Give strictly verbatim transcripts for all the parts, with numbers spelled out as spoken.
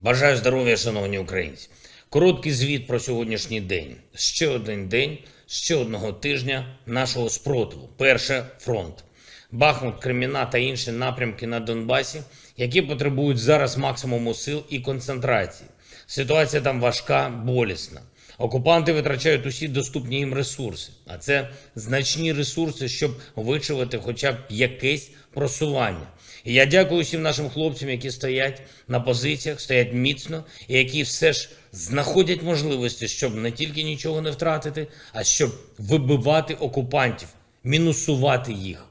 Бажаю здоров'я, шановні українці. Короткий звіт про сьогоднішній день. Ще один день, ще одного тижня нашого спротиву. Перше – фронт. Бахмут, Креміна та інші напрямки на Донбасі, які потребують зараз максимуму сил і концентрації. Ситуація там важка, болісна. Окупанти витрачають усі доступні їм ресурси, а це значні ресурси, щоб вичавити хоча б якесь просування. І я дякую всім нашим хлопцям, які стоять на позиціях, стоять міцно і які все ж знаходять можливості, щоб не тільки нічого не втратити, а щоб вибивати окупантів, мінусувати їх.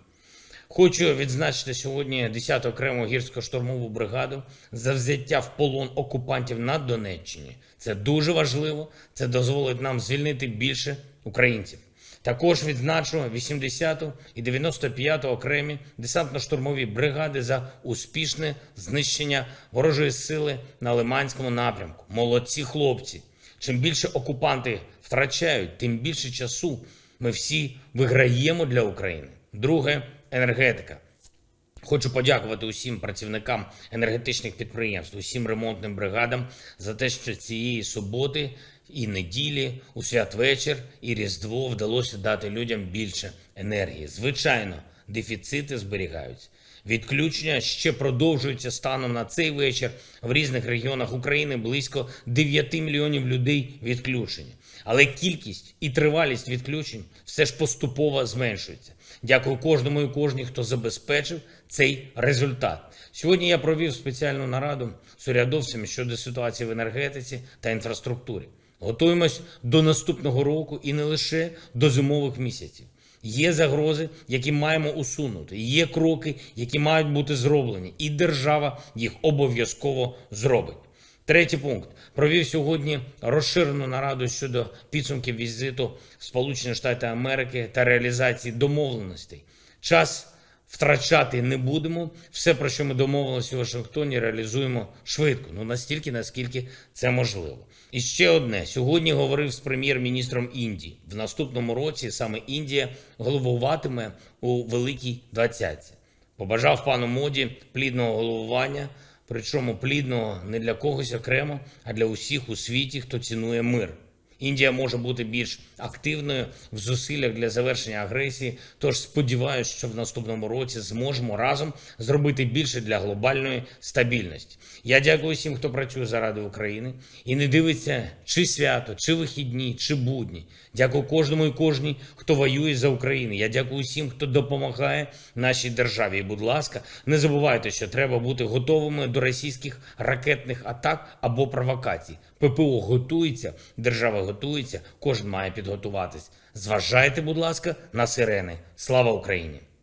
Хочу відзначити сьогодні десяту окрему гірсько-штурмову бригаду за взяття в полон окупантів на Донеччині. Це дуже важливо, це дозволить нам звільнити більше українців. Також відзначу вісімдесяту і дев'яносто п'яту окремі десантно-штурмові бригади за успішне знищення ворожої сили на Лиманському напрямку. Молодці хлопці! Чим більше окупанти втрачають, тим більше часу ми всі виграємо для України. Друге – енергетика. Хочу подякувати усім працівникам енергетичних підприємств, усім ремонтним бригадам за те, що цієї суботи і неділі, у святвечір і Різдво вдалося дати людям більше енергії. Звичайно, дефіцити зберігаються. Відключення ще продовжуються. Станом на цей вечір в різних регіонах України близько дев'яти мільйонів людей відключені. Але кількість і тривалість відключень все ж поступово зменшується. Дякую кожному і кожній, хто забезпечив цей результат. Сьогодні я провів спеціальну нараду з урядовцями щодо ситуації в енергетиці та інфраструктурі. Готуємось до наступного року і не лише до зимових місяців. Є загрози, які маємо усунути, є кроки, які мають бути зроблені, і держава їх обов'язково зробить. Третій пункт. Провів сьогодні розширену нараду щодо підсумків візиту в Сполучені Штати Америки та реалізації домовленостей. Час втрачати не будемо. Все, про що ми домовилися у Вашингтоні, реалізуємо швидко. Ну, настільки, наскільки це можливо. І ще одне. Сьогодні говорив з прем'єр-міністром Індії. В наступному році саме Індія головуватиме у Великій Двадцятці. Побажав пану Моді плідного головування, причому плідного не для когось окремо, а для усіх у світі, хто цінує мир. Індія може бути більш активною в зусиллях для завершення агресії, тож сподіваюся, що в наступному році зможемо разом зробити більше для глобальної стабільності. Я дякую всім, хто працює заради України і не дивиться чи свято, чи вихідні, чи будні. Дякую кожному і кожній, хто воює за Україну. Я дякую всім, хто допомагає нашій державі. І, будь ласка, не забувайте, що треба бути готовими до російських ракетних атак або провокацій. ППО готується, держава готується, кожен має підготуватись. Зважайте, будь ласка, на сирени. Слава Україні!